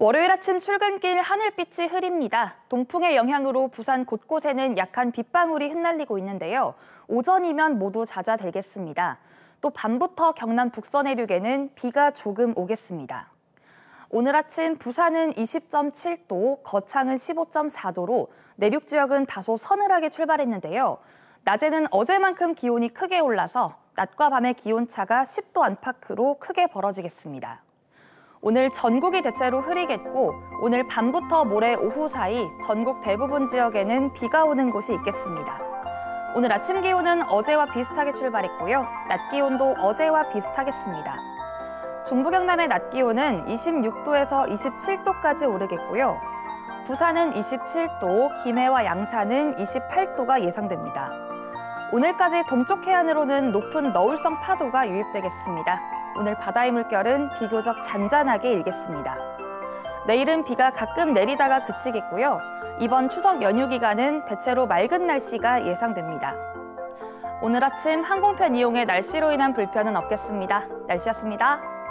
월요일 아침 출근길 하늘빛이 흐립니다. 동풍의 영향으로 부산 곳곳에는 약한 빗방울이 흩날리고 있는데요. 오전이면 모두 잦아들겠습니다. 또 밤부터 경남 북서 내륙에는 비가 조금 오겠습니다. 오늘 아침 부산은 20.7도, 거창은 15.4도로 내륙 지역은 다소 서늘하게 출발했는데요. 낮에는 어제만큼 기온이 크게 올라서 낮과 밤의 기온차가 10도 안팎으로 크게 벌어지겠습니다. 오늘 전국이 대체로 흐리겠고 오늘 밤부터 모레 오후 사이 전국 대부분 지역에는 비가 오는 곳이 있겠습니다. 오늘 아침 기온은 어제와 비슷하게 출발했고요. 낮 기온도 어제와 비슷하겠습니다. 중부 경남의 낮 기온은 26도에서 27도까지 오르겠고요. 부산은 27도, 김해와 양산은 28도가 예상됩니다. 오늘까지 동쪽 해안으로는 높은 너울성 파도가 유입되겠습니다. 오늘 바다의 물결은 비교적 잔잔하게 일겠습니다. 내일은 비가 가끔 내리다가 그치겠고요. 이번 추석 연휴 기간은 대체로 맑은 날씨가 예상됩니다. 오늘 아침 항공편 이용에 날씨로 인한 불편은 없겠습니다. 날씨였습니다.